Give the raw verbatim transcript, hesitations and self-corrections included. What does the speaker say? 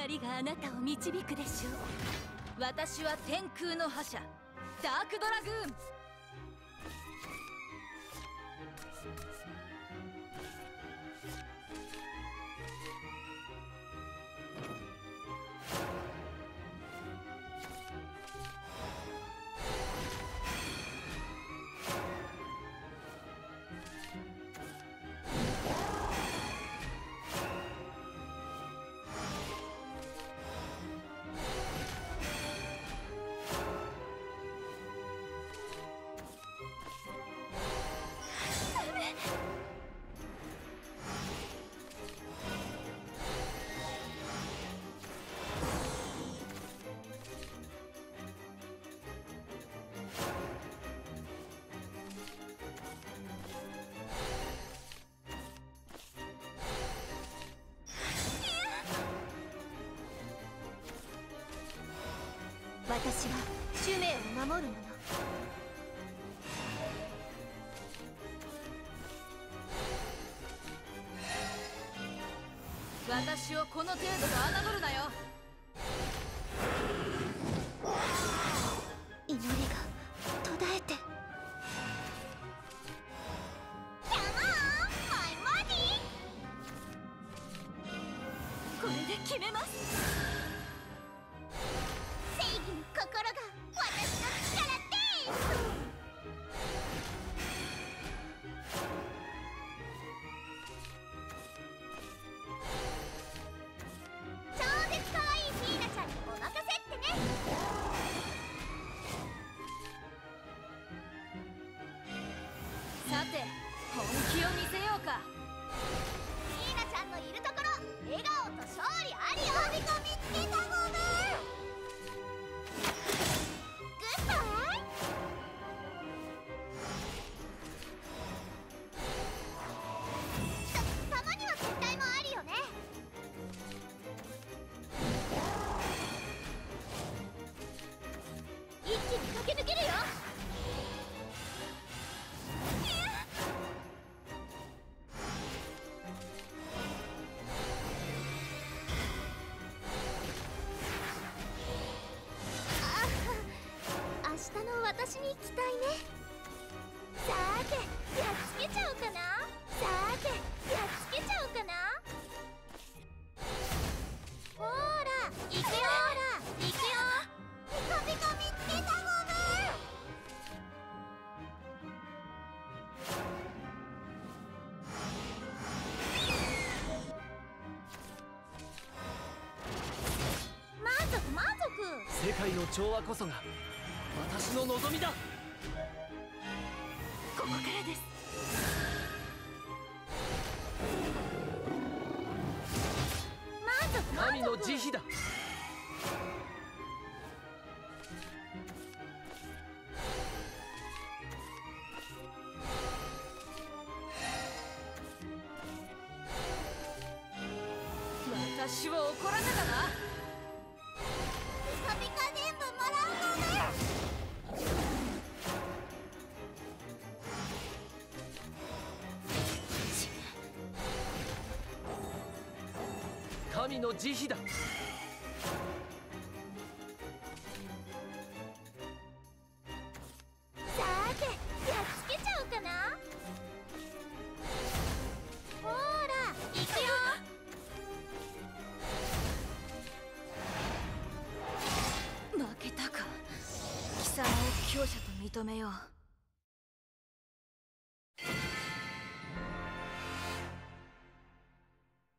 光があなたを導くでしょう。 私は天空の覇者ダークドラグーン。 私は使命を守る者。 私をこの程度と侮るなよ。 祈りが途絶えて。これで決めます。正義の心が私の力です。超絶可愛いフィーナちゃんにお任せってね。 さて本気を見せようか。 フィーナちゃんのいるところ笑顔と勝利ありよ。飛び込みつけたゴム。グッバイ。たたまには撤退もありよね。一気に駆け抜けるよ。明日の私に期待ね。さーてやっつけちゃおうかな。さーてやっつけちゃおうかな。ほーら行くよ。ほら行くよ。ピコピコ見つけたゴム。満足満足。 世界の調和こそが私の望みだ。 ここからです。満足満足。 神の慈悲だ。 私を怒らせたな。 ピカピカ全部もらうのね。 神の慈悲だ。 さーてやっつけちゃおうかな。ほーら行くよ。 負けたか。貴様を強者と認めよう。